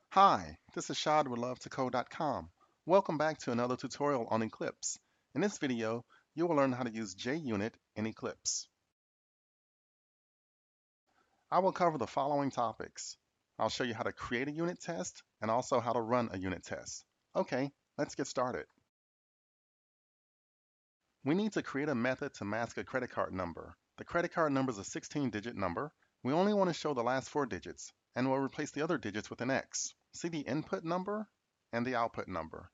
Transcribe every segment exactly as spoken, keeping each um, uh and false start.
Hi, this is Shad with love to code dot com. Welcome back to another tutorial on Eclipse. In this video, you will learn how to use JUnit in Eclipse. I will cover the following topics. I'll show you how to create a unit test and also how to run a unit test. Okay, let's get started. We need to create a method to mask a credit card number. The credit card number is a sixteen digit number. We only want to show the last four digits, and we'll replace the other digits with an X. See the input number and the output number.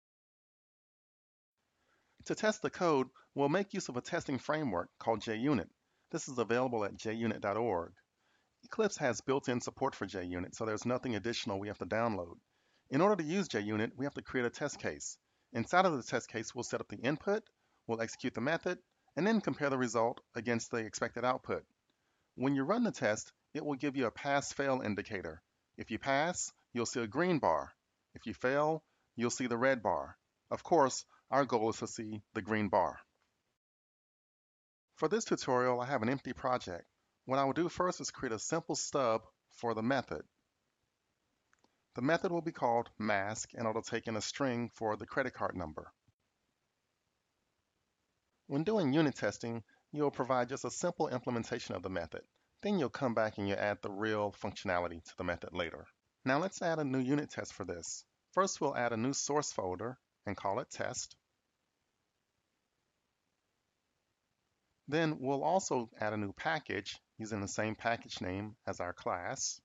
To test the code, we'll make use of a testing framework called JUnit. This is available at J unit dot org. Eclipse has built-in support for JUnit, so there's nothing additional we have to download. In order to use JUnit, we have to create a test case. Inside of the test case, we'll set up the input, we'll execute the method, and then compare the result against the expected output. When you run the test, it will give you a pass-fail indicator. If you pass, you'll see a green bar. If you fail, you'll see the red bar. Of course, our goal is to see the green bar. For this tutorial, I have an empty project. What I will do first is create a simple stub for the method. The method will be called mask, and it'll take in a string for the credit card number. When doing unit testing, you'll provide just a simple implementation of the method. Then you'll come back and you add the real functionality to the method later. Now let's add a new unit test for this. First, we'll add a new source folder and call it test. Then we'll also add a new package using the same package name as our class.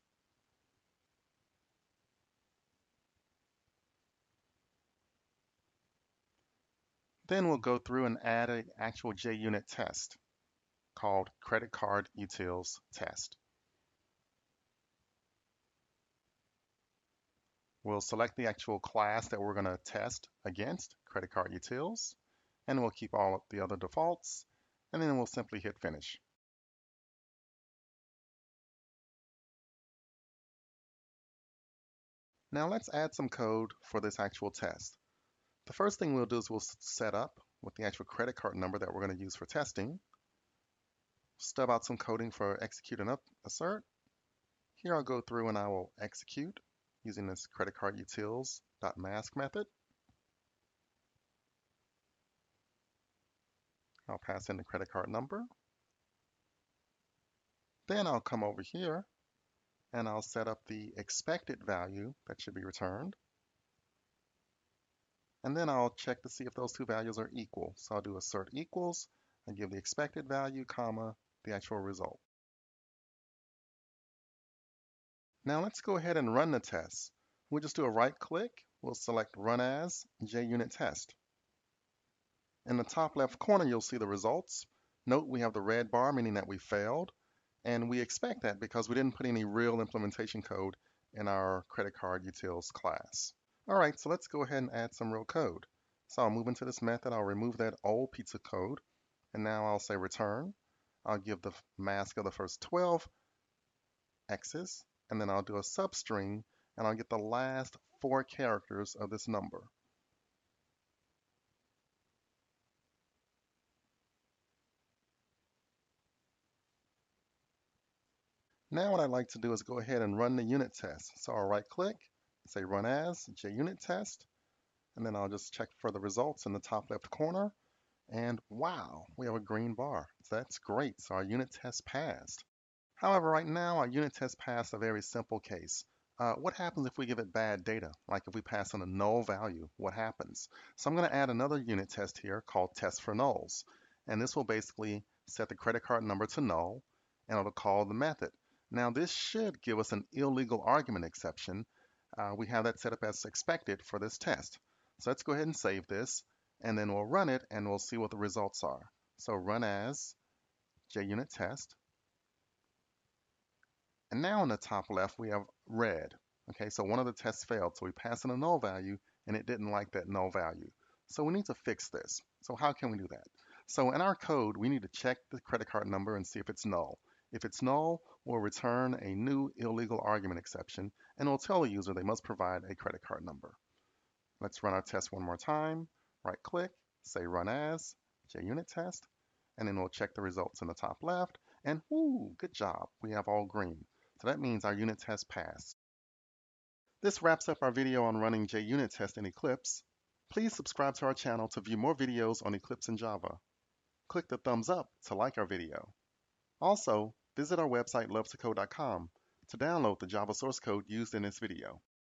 Then we'll go through and add an actual JUnit test called credit card utils test. We'll select the actual class that we're going to test against, credit card utils, and we'll keep all of the other defaults, and then we'll simply hit finish. Now let's add some code for this actual test. The first thing we'll do is we'll set up with the actual credit card number that we're going to use for testing. Stub out some coding for execute and up assert. Here I'll go through and I will execute using this credit card utils.mask method. I'll pass in the credit card number. Then I'll come over here and I'll set up the expected value that should be returned. And then I'll check to see if those two values are equal. So I'll do assert equals and give the expected value, comma, the actual result. Now let's go ahead and run the test. We'll just do a right click. We'll select Run As JUnit Test. In the top left corner, you'll see the results. Note we have the red bar, meaning that we failed. And we expect that because we didn't put any real implementation code in our credit card utils class. All right, so let's go ahead and add some real code. So I'll move into this method. I'll remove that old pizza code. And now I'll say return. I'll give the mask of the first twelve X's. And then I'll do a substring. And I'll get the last four characters of this number. Now what I'd like to do is go ahead and run the unit test. So I'll right click, say Run As JUnit Test, and then I'll just check for the results in the top left corner. And wow, we have a green bar. So that's great. So our unit test passed. However, right now our unit test passed a very simple case. Uh, what happens if we give it bad data? Like if we pass in a null value, what happens? So I'm going to add another unit test here called test for nulls. And this will basically set the credit card number to null, and it'll call the method. Now this should give us an illegal argument exception. Uh, we have that set up as expected for this test. So let's go ahead and save this, and then we'll run it, and we'll see what the results are. So run as JUnit test. And now in the top left, we have red. Okay, so one of the tests failed. So we passed in a null value, and it didn't like that null value. So we need to fix this. So how can we do that? So in our code, we need to check the credit card number and see if it's null. If it's null, we'll return a new illegal argument exception, and we'll tell the user they must provide a credit card number. Let's run our test one more time. Right click, say Run As JUnit Test, and then we'll check the results in the top left, and whoo, good job, we have all green. So that means our unit test passed. This wraps up our video on running JUnit tests in Eclipse. Please subscribe to our channel to view more videos on Eclipse and Java. Click the thumbs up to like our video. Also, visit our website love to code dot com to download the Java source code used in this video.